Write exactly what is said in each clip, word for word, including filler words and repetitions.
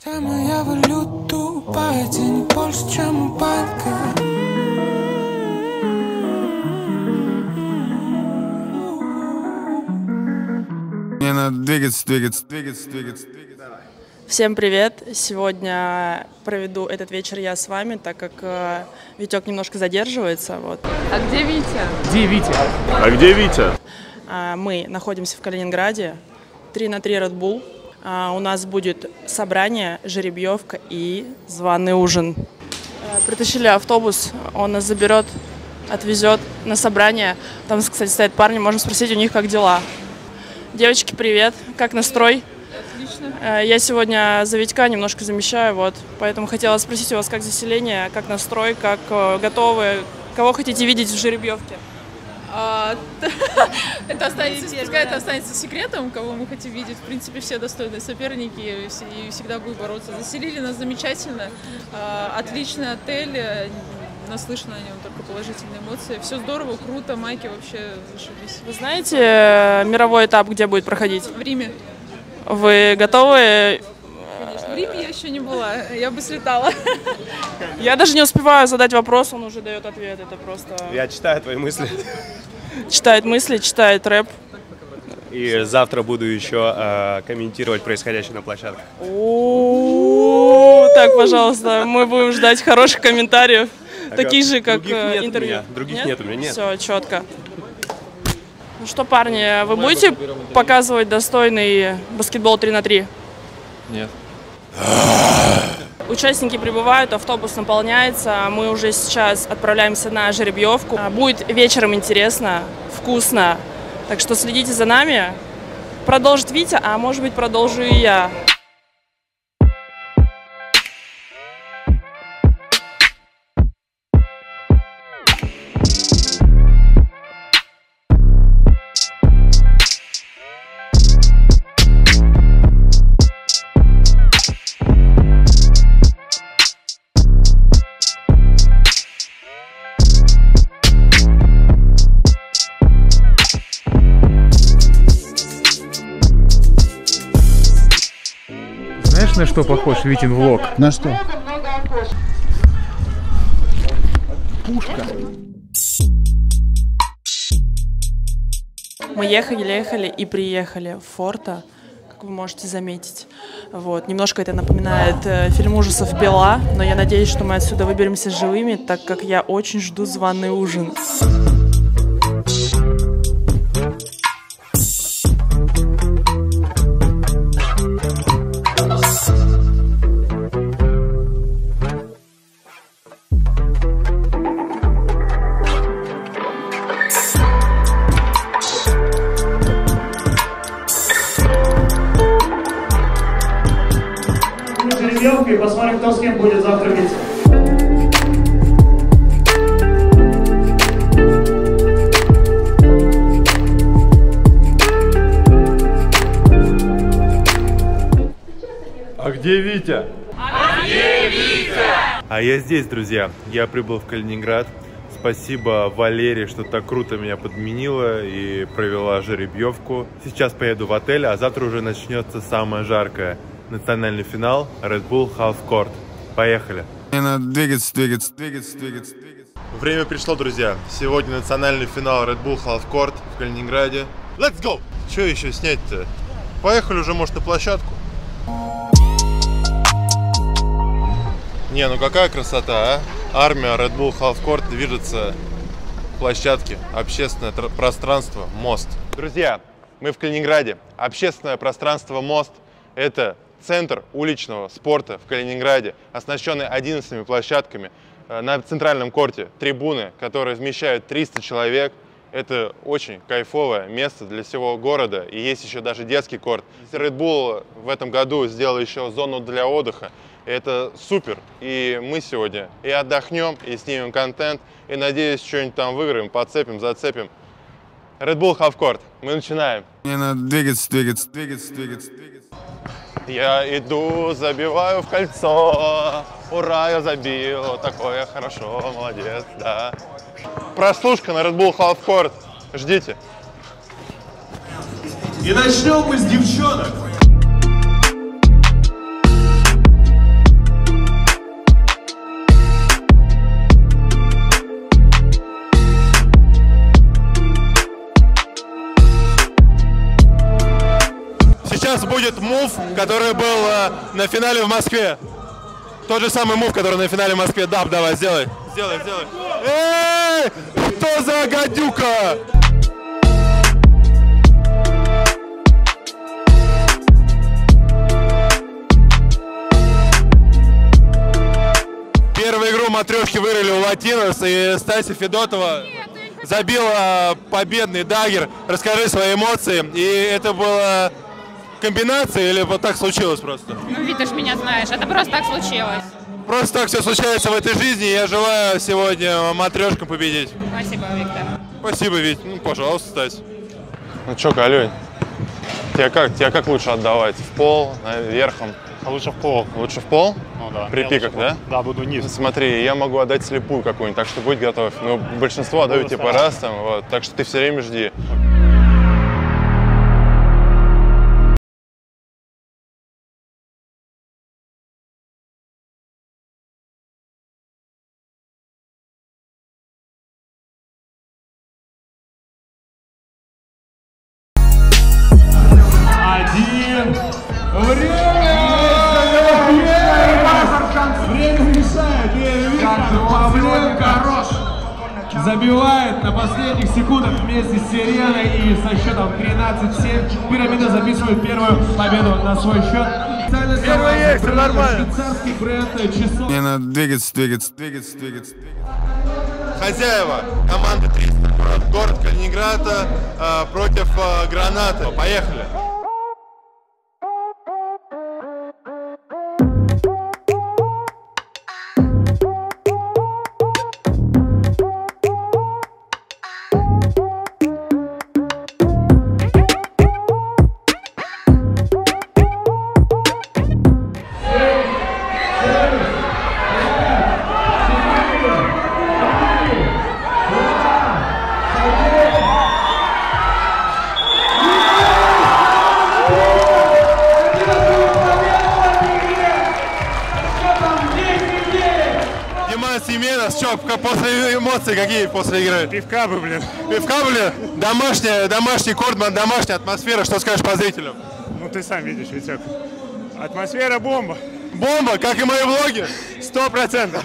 моя валюта упадет не больше, чем упадка. Мне надо двигаться, двигаться, двигаться, двигаться, двигаться. Всем привет! Сегодня проведу этот вечер я с вами, так как э, Витек немножко задерживается. Вот. А где Витя? Где Витя? А где Витя? А, мы находимся в Калининграде, три на три Red Bull. А, у нас будет собрание, жеребьевка и званый ужин. А, притащили автобус, он нас заберет, отвезет на собрание. Там, кстати, стоят парни, можно спросить у них, как дела. Девочки, привет! Как настрой? Отлично. Я сегодня за Витька немножко замещаю, вот, поэтому хотела спросить у вас, как заселение, как настрой, как э, готовы, кого хотите видеть в жеребьевке? А, это останется, пускай это останется секретом, кого мы хотим видеть. В принципе, все достойные соперники и всегда будут бороться. Заселили нас замечательно, отличный отель, наслышно о нем только положительные эмоции. Все здорово, круто, майки вообще зашибись. Вы знаете мировой этап, где будет проходить? В Риме. Вы готовы? Конечно, в Риме я еще не была, я бы слетала. Я даже не успеваю задать вопрос, он уже дает ответ, это просто... Я читаю твои мысли. Читает мысли, читает рэп. И завтра буду еще э, комментировать происходящее на площадке. О, так, пожалуйста, мы будем ждать хороших комментариев, таких же, как интервью. Других нет у меня, нет. Все, четко. Ну что, парни, вы будете показывать достойный баскетбол три на три? Нет. Участники прибывают, автобус наполняется, мы уже сейчас отправляемся на жеребьевку. Будет вечером интересно, вкусно, так что следите за нами. Продолжит Витя, а может быть продолжу и я. Знаешь, на что похож Витин влог? На что? Пушка. Мы ехали, ехали и приехали в Форта, как вы можете заметить. Вот. Немножко это напоминает э, фильм ужасов «Пила», но я надеюсь, что мы отсюда выберемся живыми, так как я очень жду званый ужин. И посмотрим, кто с кем будет завтра биться. А где Витя? А где Витя? А я здесь, друзья. Я прибыл в Калининград. Спасибо Валерии, что так круто меня подменила и провела жеребьевку. Сейчас поеду в отель, а завтра уже начнется самое жаркое. Национальный финал Red Bull Half Court. Поехали. Мне надо двигаться, двигаться, двигаться, двигаться, двигаться. Время пришло, друзья. Сегодня национальный финал Red Bull Half Court в Калининграде. Let's go! Что еще снять-то? Поехали уже, может, на площадку? Не, ну какая красота, а? Армия Red Bull Half Court движется к площадке. Общественное пространство Мост. Друзья, мы в Калининграде. Общественное пространство Мост – это центр уличного спорта в Калининграде, оснащенный одиннадцатью площадками. На центральном корте трибуны, которые вмещают триста человек. Это очень кайфовое место для всего города. И есть еще даже детский корт. Red Bull в этом году сделал еще зону для отдыха. Это супер. И мы сегодня и отдохнем, и снимем контент. И, надеюсь, что-нибудь там выиграем, подцепим, зацепим. Red Bull Half Court. Мы начинаем. Мне надо двигаться, двигаться, двигаться, двигаться, двигаться. Я иду, забиваю в кольцо. Ура, я забил. Такое хорошо, молодец, да. Прослушка на Red Bull Half Court. Ждите. И начнем мы с девчонок. сейчас будет мув, который был э, на финале в Москве. Тот же самый мув, который на финале в Москве. Даб, давай, сделай. Сделай, сделай. Эй! Что за гадюка? Первую игру матрешки выиграли у Латинос, и Стася Федотова забила победный дагер. Расскажи свои эмоции. И это была комбинация или вот так случилось просто? Ну, видишь, меня знаешь, это просто так случилось. Просто так все случается в этой жизни. Я желаю сегодня матрешкам победить. Спасибо, Виктор. Спасибо, Вить. Ну, пожалуйста, Стась. Ну что, Калюнь, тебя как, тебя как лучше отдавать? В пол, верхом? А лучше в пол. Лучше в пол? Ну да. При пиках, да? Да, буду низ. Смотри, я могу отдать слепую какую-нибудь, так что будь готов. Ну, большинство отдают типа раз там, вот. Так что ты все время жди. Один. Время! Время решает. Виктор Павленко забивает на последних секундах вместе с Сиреной и со счетом тринадцать семь. Пирамида записывает первую победу на свой счет. Первый есть, все нормально. Швейцарский бренд часов. Не надо двигаться, двигаться, двигаться, двигаться. Хозяева команды триста. Город Калининграда э, против э, Гранаты. Поехали. Семенов, что, после эмоций какие после игры? Пивка бы, блин. Пивка, блин? Домашняя, домашний Кордман, домашняя атмосфера. Что скажешь по зрителям? Ну ты сам видишь, Витек. Атмосфера бомба. Бомба, как и мои влоги? Сто процентов.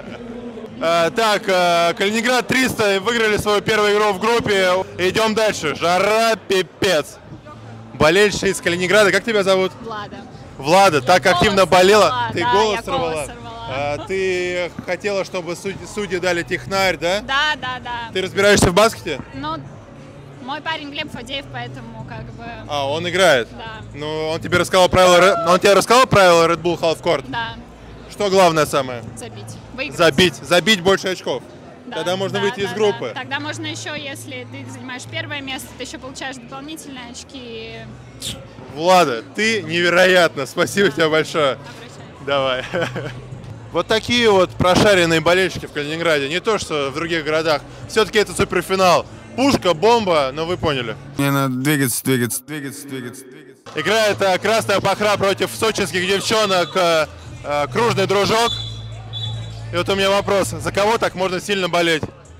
Так, Калининград триста выиграли свою первую игру в группе. Идем дальше. Жара пипец. Болельщик из Калининграда. Как тебя зовут? Влада. Влада, так Голос активно болела. сорвала, Ты да, голос я сорвала. голос сорвала. А, ты хотела, чтобы судьи, судьи дали технарь, да? Да, да, да. Ты разбираешься в баскете? Ну, мой парень Глеб Фадеев, поэтому как бы... А, он играет? Да. Ну, он тебе рассказал правила, он тебе рассказал правила Red Bull Half Court? Да. Что главное самое? Забить. Выиграть. Забить. Забить больше очков. Да, Тогда можно да, выйти да, из группы. Да. Тогда можно еще, если ты занимаешь первое место, ты еще получаешь дополнительные очки. Влада, ты невероятна. Спасибо тебе большое. Обращаюсь. Давай. Вот такие вот прошаренные болельщики в Калининграде. Не то, что в других городах. Все-таки это суперфинал. Пушка, бомба, но вы поняли. Не надо двигаться, двигаться, двигаться, двигаться, двигаться. Играет а, Красная Пахра против сочинских девчонок а, а, Кружный Дружок. И вот у меня вопрос. За кого так можно сильно болеть?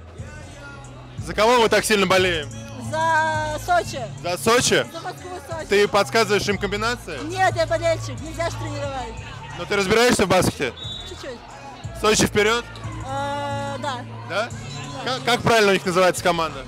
За кого мы так сильно болеем? За Сочи. За Сочи? За Москву, Сочи. Ты подсказываешь им комбинации? Нет, я болельщик, нельзя ж тренировать. Но ты разбираешься в баскете? Чуть-чуть. Сочи вперед? А, да. Да? Как, как правильно у них называется команда?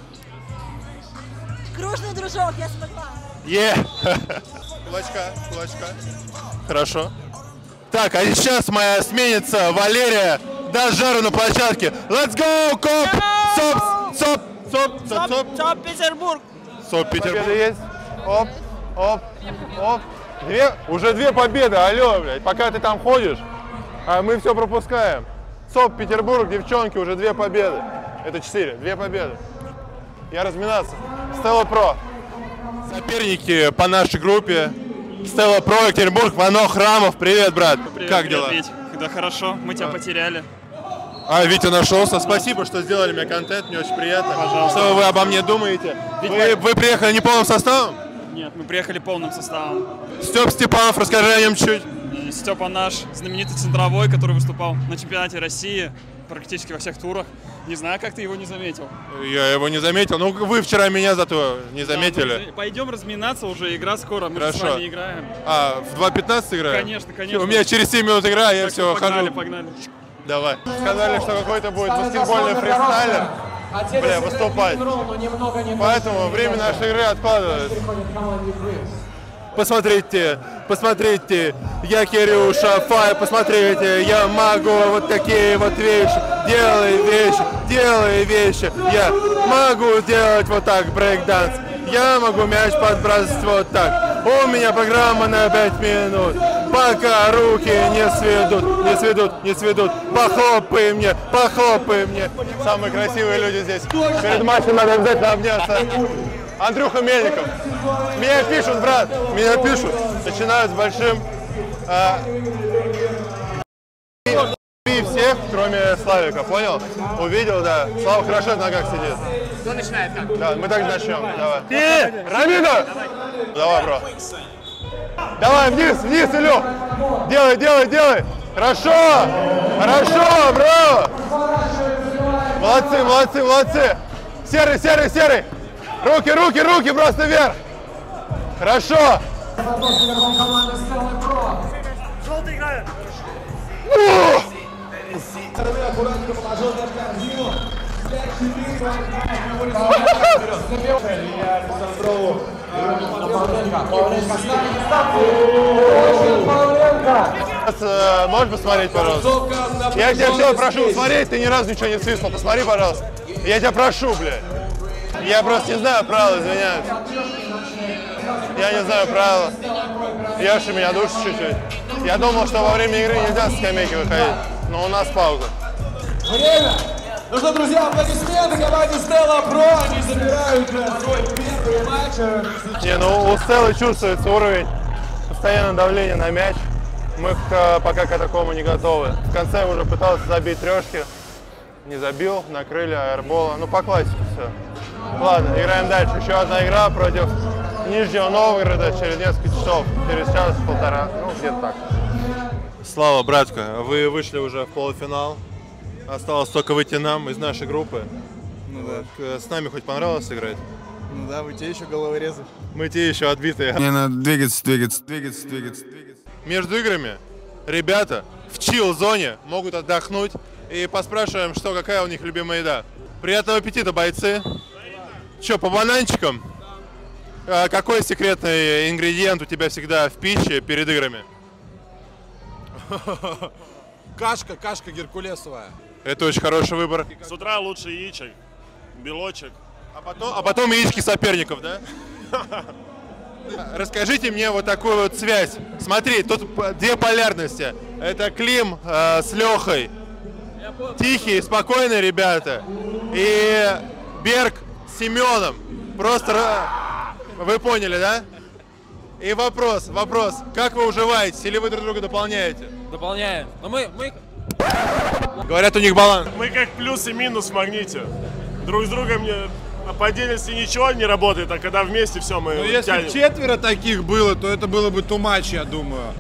Кружный дружок, я смогла. Е! Кулачка, кулачка. Хорошо. Так, а сейчас моя сменится Валерия. Даст жару на площадке. Let's go, коп! Соп, соп, соп, соп, соп. Соп, Петербург. Соп, Петербург. Победа есть. Оп, оп, оп. Две, уже две победы, алло, блядь. Пока ты там ходишь, а мы все пропускаем. СОП Петербург, девчонки, уже две победы. Это четыре, две победы. Я разминаться. Стелла Про. Соперники по нашей группе. Стелла Про, Екатеринбург, Вано Храмов. Привет, брат. Привет, как привет, дела? Вить. Да хорошо, мы тебя а. потеряли. А, Витя нашелся. Спасибо, что сделали мне контент, мне очень приятно. Пожалуйста. Что вы обо мне думаете? Вы, вы приехали не полным составом? Нет, мы приехали полным составом. Степ Степанов, расскажи о нем чуть. Степа наш знаменитый центровой, который выступал на чемпионате России. практически во всех турах. Не знаю, как ты его не заметил. Я его не заметил. Ну, вы вчера меня зато не заметили. Да, пойдем разминаться уже, игра скоро, мы Хорошо. с вами играем. А, в два пятнадцать играем? Конечно, конечно. У меня через семь минут игра, я Так все, погнали, хожу. погнали. Давай. Сказали, что какой-то будет баскетбольный фристайлер, бля, выступать. Поэтому время нашей игры откладывается. Посмотрите, посмотрите, я Кирюша Фай, посмотрите, я могу вот такие вот вещи, делай вещи, делай вещи, я могу делать вот так брейк-данс, я могу мяч подбрасывать вот так, у меня программа на пять минут, пока руки не сведут, не сведут, не сведут, похлопай мне, похлопай мне. Самые красивые люди здесь, перед матчем надо обязательно обняться. Андрюха Мельников. Меня пишут, брат, меня пишут. Начинают с большим. А, и всех, кроме Славика, понял? Увидел, да. Слава хорошо на ногах сидит. Кто начинает как? Да, мы так начнем. Давай. Ты, Рамина! Давай, бро. Давай, вниз, вниз, Илю. Делай, делай, делай. Хорошо, хорошо, бро. Молодцы, молодцы, молодцы. Серый, серый, серый. Руки, руки, руки просто вверх. Хорошо. Желтый играет. Можешь посмотреть, пожалуйста? Я тебя все прошу посмотреть, ты ни разу ничего не свистнул. Посмотри, пожалуйста. Я тебя прошу, блядь. Я просто не знаю правил, извиняюсь. Я не знаю правила. Ёши меня душит чуть-чуть. Я думал, что во время игры нельзя с скамейки выходить, но у нас пауза. Время! Ну что, друзья, аплодисменты команде Stella Pro. Они забирают свой первый матч. Не, ну у Стеллы чувствуется уровень, постоянное давление на мяч. Мы пока к такому не готовы. В конце уже пытался забить трешки. Не забил, накрыли аэрбола. Ну, по классике все. Ладно, играем дальше. Еще одна игра против Нижнего Новгорода через несколько часов. Через час-полтора. Ну, где-то так. Слава, братка, вы вышли уже в полуфинал. Осталось только выйти нам из нашей группы. Ну да. С нами хоть понравилось играть? Ну да, мы те еще головорезы. Мы те еще отбитые. Мне надо двигаться, двигаться, двигаться, двигаться, двигаться. Между играми ребята в чил-зоне могут отдохнуть. И поспрашиваем, что, какая у них любимая еда. Приятного аппетита, бойцы. Че, по бананчикам? А какой секретный ингредиент у тебя всегда в пище перед играми? Кашка, кашка геркулесовая. Это очень хороший выбор. С утра лучше яичек, белочек. А потом, а потом яички соперников, да? Расскажите мне вот такую вот связь. Смотри, тут две полярности. Это Клим э, с Лехой. Тихие, спокойные ребята. И Берг с Семеном. Просто вы поняли, да? И вопрос, вопрос. Как вы уживаетесь? Или вы друг друга дополняете? Дополняем. Но мы, мы... Говорят, у них баланс. Мы как плюс и минус в магните. Друг с другом не... по отдельности ничего не работает, а когда вместе все мы Но если тянем. четверо таких было, то это было бы too much, я думаю.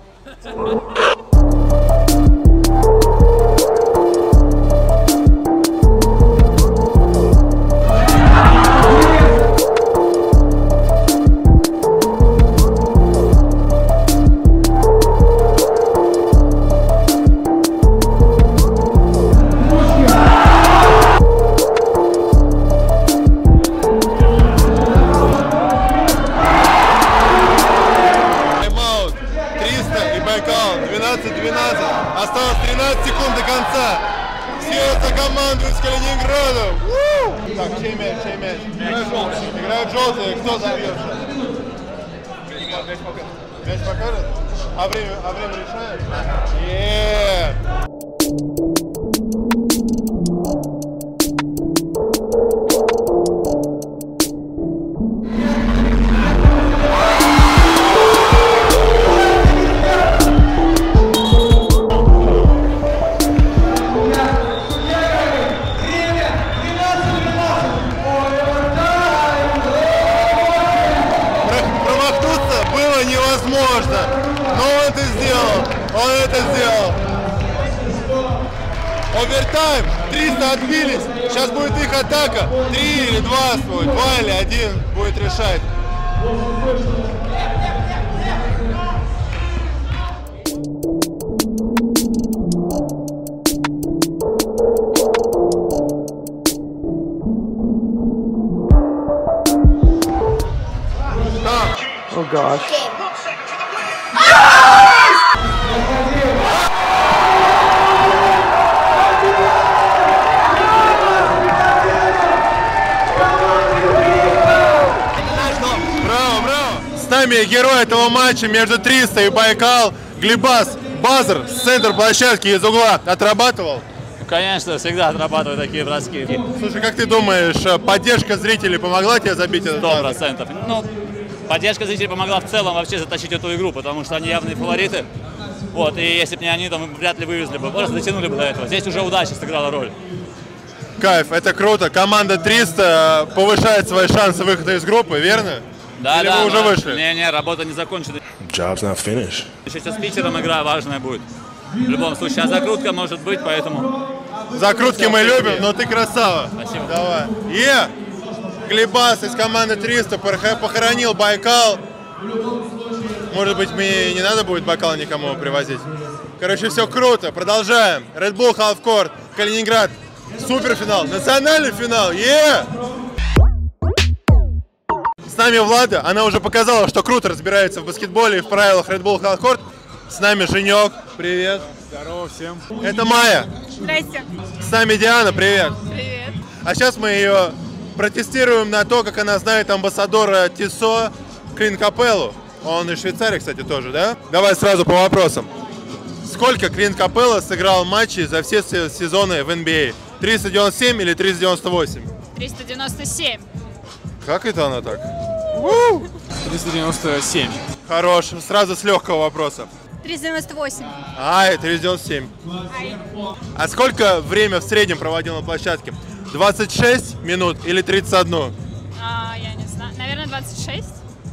двенадцать двенадцать. Осталось тринадцать секунд до конца. Все командуют с Калининградом. У-у-у! Так, чей мяч, чей мяч? Играют желтые. Играют желтые. Кто забьет сейчас? Мяч покажет? А время, а время решает? Е-е-е! Невозможно, но он это сделал, он это сделал. Овертайм. триста отбились. Сейчас будет их атака. три или два свой. два или один будет решать. Oh gosh. Браво, браво! С нами герой этого матча между триста и Байкал, Глебас Базар с центра площадки из угла отрабатывал? Конечно, всегда отрабатываю такие броски. Слушай, как ты думаешь, поддержка зрителей помогла тебе забить этот Сто процентов. Ну, поддержка зрителей помогла в целом вообще затащить эту игру, потому что они явные фавориты. Вот, и если бы не они, то мы вряд ли вывезли бы, просто дотянули бы до этого. Здесь уже удача сыграла роль. Кайф, это круто. Команда триста повышает свои шансы выхода из группы, верно? Да, Или да. вы уже вышли? Не-не, работа не закончена. Job's not finished. Еще с Питером игра важная будет. В любом случае, а закрутка может быть, поэтому... Закрутки мы любим, но ты красава. Спасибо. Давай. Е! Глебас из команды триста похоронил Байкал. Может быть, мне не надо будет Байкал никому привозить. Короче, все круто. Продолжаем. Red Bull Half Court, Калининград. Суперфинал. Национальный финал. Е! С нами Влада. Она уже показала, что круто разбирается в баскетболе и в правилах Red Bull Half Court. С нами Женек. Привет. Здорово всем. Это Майя. Здрасте. С нами Диана. Привет. Привет. А сейчас мы ее протестируем на то, как она знает амбассадора Тисо Клинт Капеллу. Он из Швейцарии, кстати, тоже, да? Давай сразу по вопросам. Сколько Клинт Капелла сыграл матчей за все сезоны в эн би эй? триста девяносто семь или триста девяносто восемь? триста девяносто семь. Как это она так? триста девяносто семь. Хорош. Сразу с легкого вопроса. триста девяносто восемь. Ай, триста девяносто семь. А сколько время в среднем проводил на площадке? двадцать шесть минут или тридцать один? А, я не знаю. Наверное, двадцать шесть.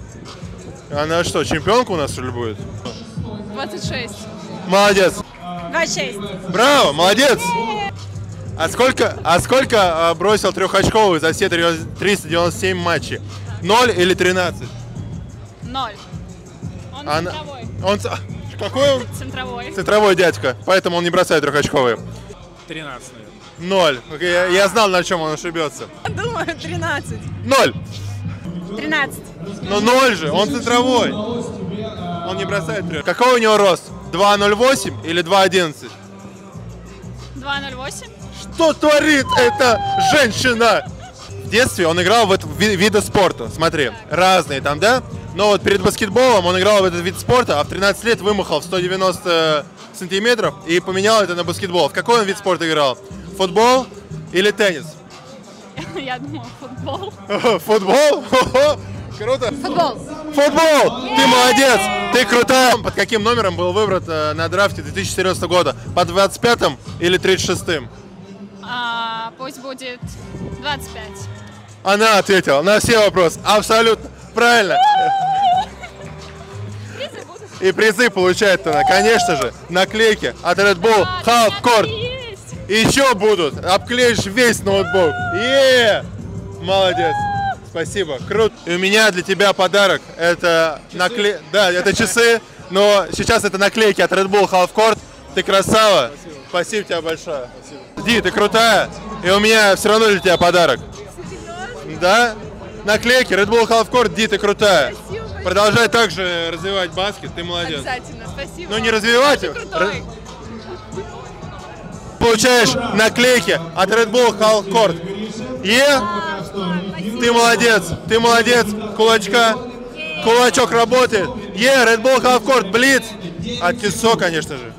Она что, чемпионка у нас, что ли, будет? двадцать шесть. Молодец. двадцать шесть. Браво, молодец. А сколько, а сколько а, бросил трехочковый за все триста девяносто семь матчей? ноль или тринадцать? ноль. Он Она... центровой. Он... Какой он? Центровой. Центровой дядька, поэтому он не бросает трехочковые. тринадцать, наверное. Ноль. Я, я знал, на чем он ошибется. Думаю, тринадцать. Ноль. тринадцать. Но ноль же, он центровой. Он не бросает трех. Какой у него рост? два ноль восемь или два одиннадцать? два ноль восемь. Что творит эта женщина? В детстве он играл в этот ви- виды спорта. Смотри, разные там, да? Но вот перед баскетболом он играл в этот вид спорта, а в тринадцать лет вымахал в сто девяносто сантиметров и поменял это на баскетбол. В какой он вид спорта играл? Футбол или теннис? Я думала, футбол. Футбол? Круто. Футбол. Футбол! Ты молодец! Ты крутая! Под каким номером был выбран э, на драфте две тысячи четырнадцатого года? Под двадцать пятым или тридцать шестым? А, пусть будет двадцать пять. Она ответила на все вопросы. Абсолютно правильно. И призы получает она, конечно же, наклейки от Red Bull Half Court. И еще будут. Обклеишь весь ноутбук. Е! Молодец. Спасибо. Круто. И у меня для тебя подарок. Это накле... Да, это часы. Но сейчас это наклейки от Red Bull Half Court. Ты красава. Спасибо, Спасибо тебе большое. Спасибо. Ди, ты крутая. И у меня все равно для тебя подарок. Да? Наклейки Red Bull Half Court. Ди, ты крутая. Спасибо. Продолжай также развивать баскет. Ты молодец. Обязательно, спасибо. Ну не развивать. Получаешь наклейки от Red Bull Half Court. Е? Ты молодец, ты молодец, кулачка. Кулачок работает. Е, Red Bull Half Court, Блиц. От Тисо, конечно же.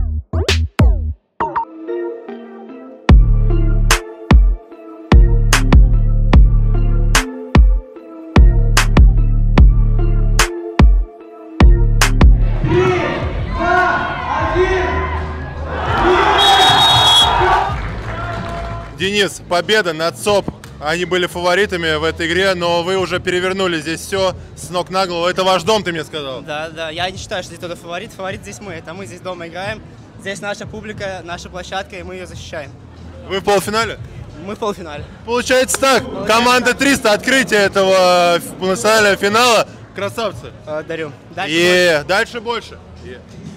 Денис, победа над СОП. Они были фаворитами в этой игре, но вы уже перевернули здесь все с ног на голову. Это ваш дом, ты мне сказал. Да, да. Я не считаю, что здесь кто-то фаворит. Фаворит здесь мы. Это мы здесь дома играем. Здесь наша публика, наша площадка, и мы ее защищаем. Вы в полуфинале? Мы в полуфинале. Получается так, Получается. Команда триста, открытие этого национального финала. Красавцы. Э, дарю. Дальше и больше. Дальше больше. И.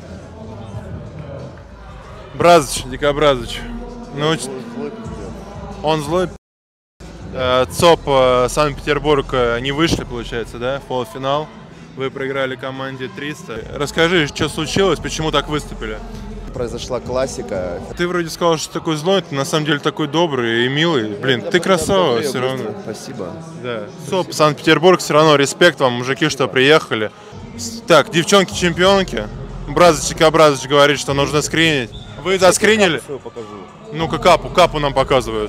Бразыч, Дикобразыч. Ну, он злой. ЦОП Санкт-Петербург не вышли, получается, да, в полуфинал. Вы проиграли команде триста. Расскажи, что случилось, почему так выступили? Произошла классика. Ты вроде сказал, что такой злой, ты на самом деле такой добрый и милый. Блин, я ты красава все равно. Спасибо. Да. ЦОП Санкт-Петербург, все равно респект вам, мужики, что приехали. Так, девчонки-чемпионки. Бразыч Дикобразыч говорит, что нужно скринить. Вы заскринили? Ну-ка, капу, капу нам показывают.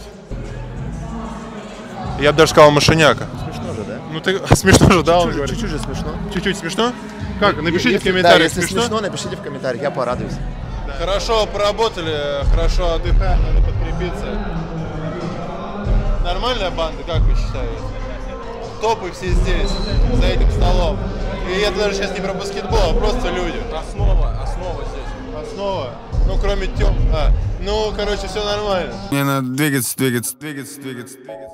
Я бы даже сказал мышеняка. Смешно же, да? Ну ты смешно же, да, он говорит. Чуть-чуть же смешно. Чуть-чуть смешно? Как? Напишите если, в комментариях, да, если смешно? смешно, напишите в комментариях, я порадуюсь. Да. Хорошо поработали, хорошо отдыхаем, надо подкрепиться. Нормальная банда, как вы считаете? Топы все здесь, за этим столом. И это даже сейчас не про баскетбол, а просто люди. Основа, основа здесь. Основа? Ну, кроме тем... А, ну, короче, все нормально. Мне надо двигаться, двигаться, двигаться, двигаться, двигаться.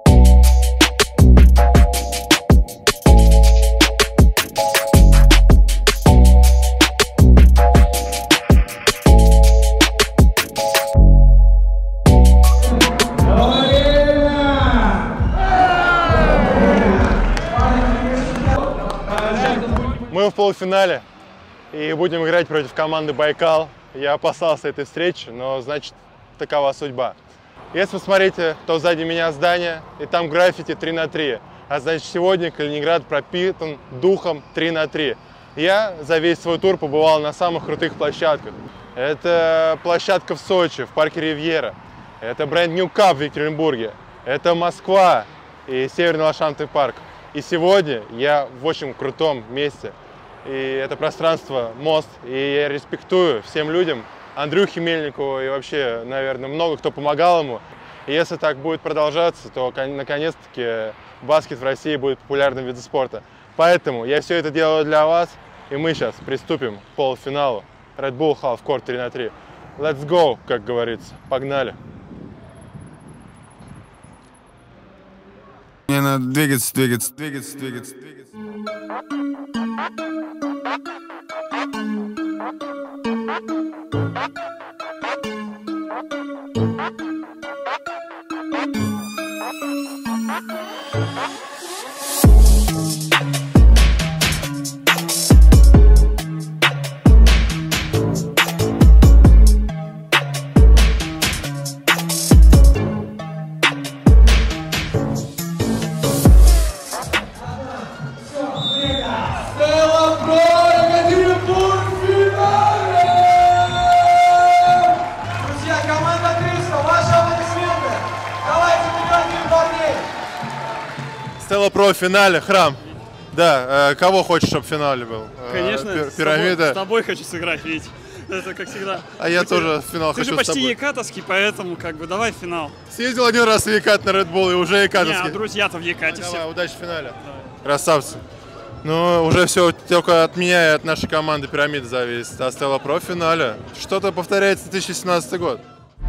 Мы в полуфинале и будем играть против команды «Байкал». Я опасался этой встречи, но, значит, такова судьба. Если вы смотрите, то сзади меня здание, и там граффити три на три. А значит, сегодня Калининград пропитан духом три на три. Я за весь свой тур побывал на самых крутых площадках. Это площадка в Сочи, в парке Ривьера. Это Brand New Cup в Екатеринбурге. Это Москва и Северный Лошадный парк. И сегодня я в очень крутом месте. И это пространство мост. И я респектую всем людям, Андрюхе Мельникову и вообще, наверное, много кто помогал ему. И если так будет продолжаться, то наконец-таки баскет в России будет популярным видом спорта. Поэтому я все это делаю для вас. И мы сейчас приступим к полуфиналу Red Bull Half Court три на три. Let's go, как говорится. Погнали. Мне надо двигаться, двигаться, двигаться, двигаться, двигаться. Стелла Про в финале, Храм. Да, э, кого хочешь, чтобы в финале был? Конечно, э, пирамида. С тобой, с тобой хочу сыграть, Вить. Это как всегда. А я тоже в финал ты хочу же почти с тобой. екатовский, поэтому как бы давай в финал. Съездил один раз в Екат на Red Bull и уже екатовский. Не, а друзья-то в Екате давай, все. удачи в финале. Давай. Красавцы. Ну, уже все только от меня и от нашей команды пирамиды зависит. А Стелла Про в финале. Что-то повторяется две тысячи семнадцатый год.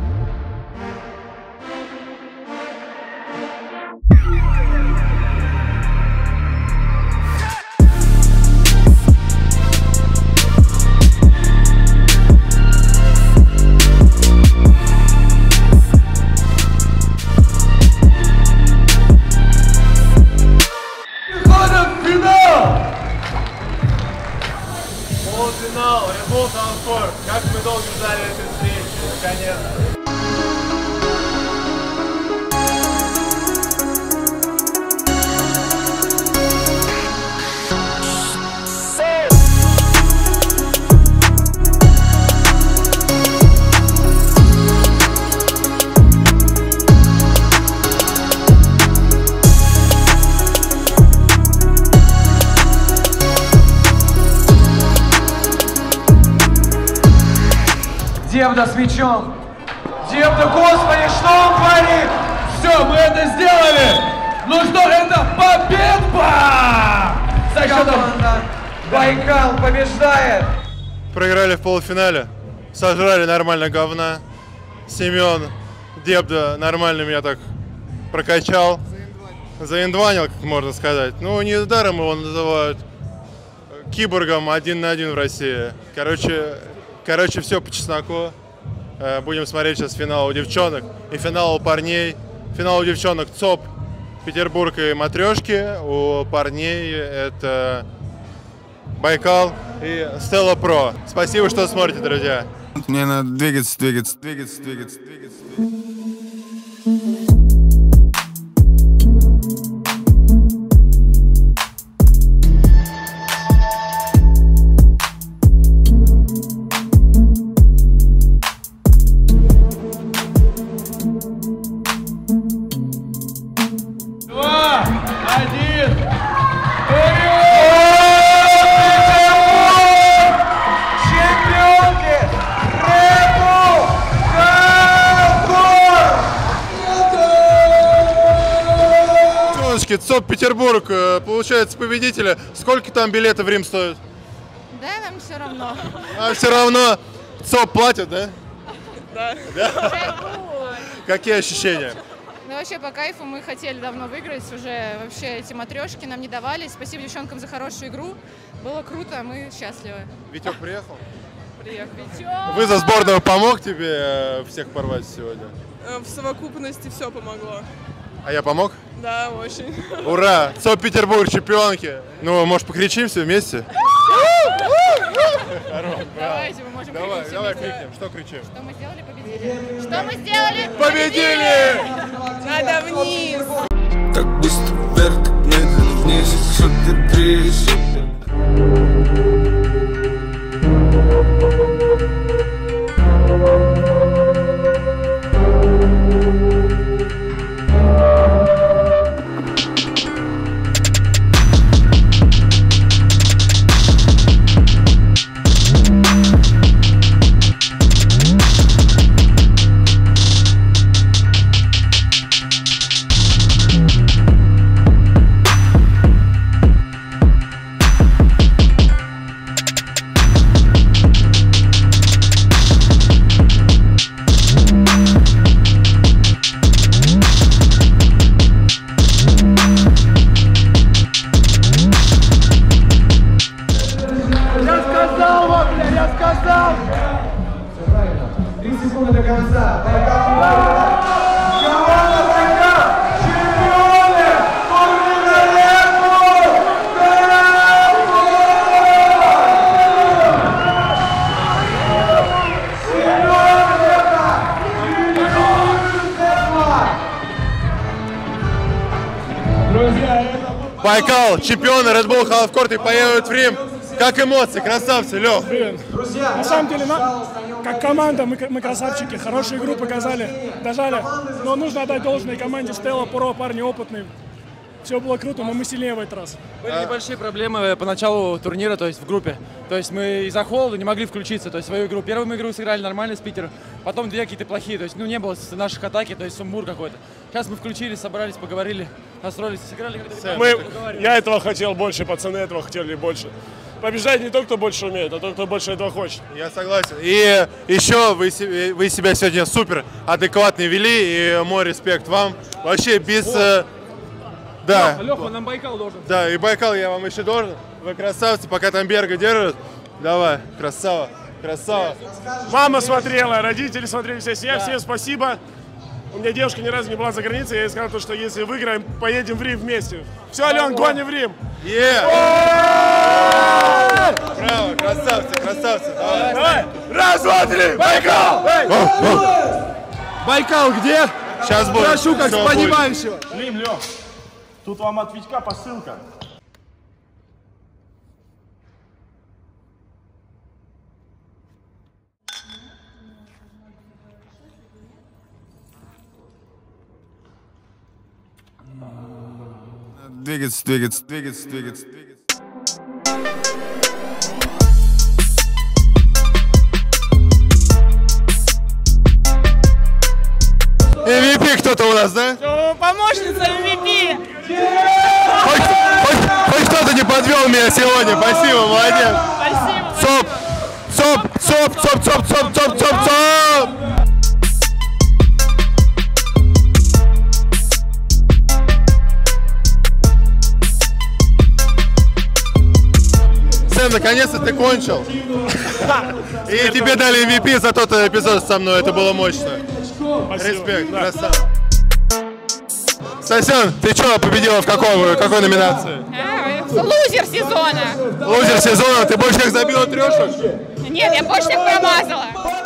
Полуфинал, Red Bull Half Court. Как мы долго ждали этой встречи, наконец-то. Девда с мячом. Девда, господи, что он творит? Все, мы это сделали. Ну что, это победа! За счетом Байкал побеждает. Проиграли в полуфинале. сожрали нормально говна. Семен Дебда нормально меня так прокачал. Заиндванил, как можно сказать. Ну, не даром его называют киборгом один на один в России. Короче, короче, все по чесноку. Будем смотреть сейчас финал у девчонок и финал у парней. Финал у девчонок ЦОП, Петербург и Матрешки. У парней это Байкал и Стелла Про. Спасибо, что смотрите, друзья. Мне надо двигаться, двигаться, двигаться, двигаться, двигаться. Два, один, чемпионки Red Bull Девчоночки, ЦОП Петербург, получается, победителя. Сколько там билеты в Рим стоят? Да, нам все равно. А все равно ЦОП платят, да? Да. Да? Какие ощущения? Ну, вообще, по кайфу, мы хотели давно выиграть, уже вообще эти матрешки нам не давались. Спасибо девчонкам за хорошую игру. Было круто, мы счастливы. Витек приехал? Приехал. Витек! Вы за сборную помог тебе всех порвать сегодня? В совокупности все помогло. А я помог? Да, очень. Ура! ЦОП Петербург, чемпионки! Ну, может, покричим все вместе? Давайте, мы можем Давай, крикнуть. давай крикнем. Что кричим? Что мы сделали, победили. Что мы сделали? Победили! Надо вниз! Так быстро вверх, так медленно вниз. Супер три, супер. До конца. Команда Байкал, чемпионы турнира Red Bull! Друзья, это... Байкал, чемпионы Red Bull Half Court и поедут в Рим. Как эмоции, красавцы, Лёх? На самом деле, на, как команда, мы, мы красавчики, хорошую игру показали, дожали. Но нужно отдать должное команде Стелла Про, парни опытные. Все было круто, но мы сильнее в этот раз. Были небольшие проблемы по началу турнира, то есть в группе. То есть мы из-за холода не могли включиться. То есть свою игру. Первую игру сыграли нормально с Питером, потом две какие-то плохие. То есть ну не было наших атаки, то есть сумбур какой-то. Сейчас мы включились, собрались, поговорили, настроились, сыграли. Мы, я этого хотел больше, пацаны этого хотели больше. Побеждает не тот, кто больше умеет, а тот, кто больше этого хочет. Я согласен. И еще вы, вы себя сегодня супер адекватно вели, и мой респект вам. Вообще без... Э, да. Леха, нам Байкал должен. Да, и Байкал я вам еще должен. Вы красавцы, пока там Берга держат. Давай, красава, красава. Мама смотрела, родители смотрели, вся семья, да. Всем спасибо. У меня девушка ни разу не была за границей, я ей сказал, что если выиграем, поедем в Рим вместе. Все, Ален, гоним в Рим! Yeah. Браво, красавцы, красавцы. Давай. Давай. Раз, два, три, Байкал! Байкал где? Сейчас будет. Прошу, как с понимающего. Лим, Лёх, тут вам от Витька посылка. Двигаться, двигаться, двигаться, двигаться, двигаться. эм ви пи кто-то у нас, да? Помощница эм ви пи! Хоть, хоть, хоть кто-то не подвел меня сегодня. Спасибо, молодец. Спасибо. ЦОП, ЦОП, ЦОП, ЦОП, ЦОП, ЦОП, ЦОП, ЦОП, ЦОП! Сэм, наконец-то ты кончил. И тебе дали эм ви пи за тот эпизод со мной, это было мощно. Респект, красава. Сосен, ты что победила в какой, какой номинации? Лузер сезона. Лузер сезона? Ты больше всех забила трешек? Нет, я больше всех промазала.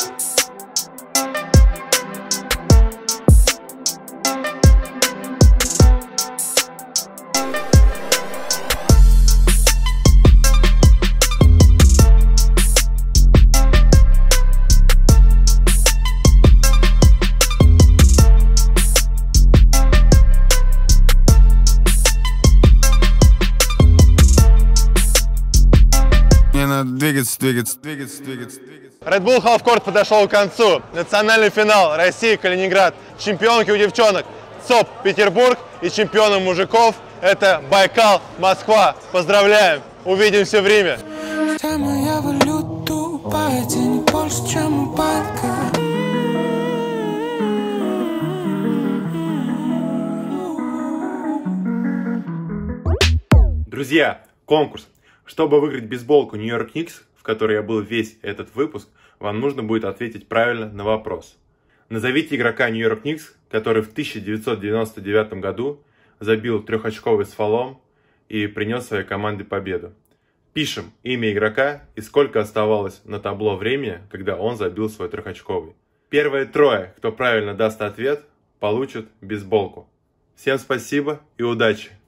Двигаться, двигаться, двигаться, двигаться, двигаться. Red Bull Half Court подошел к концу. Национальный финал. Россия, Калининград. Чемпионки у девчонок ЦОП Петербург и чемпионы мужиков это Байкал, Москва. Поздравляем. Увидимся в Риме. Друзья, конкурс. Чтобы выиграть бейсболку Нью-Йорк Никс, в которой я был весь этот выпуск, вам нужно будет ответить правильно на вопрос. Назовите игрока Нью-Йорк Никс, который в тысяча девятьсот девяносто девятом году забил трехочковый с фолом и принес своей команде победу. Пишем имя игрока и сколько оставалось на табло времени, когда он забил свой трехочковый. Первые трое, кто правильно даст ответ, получат бейсболку. Всем спасибо и удачи!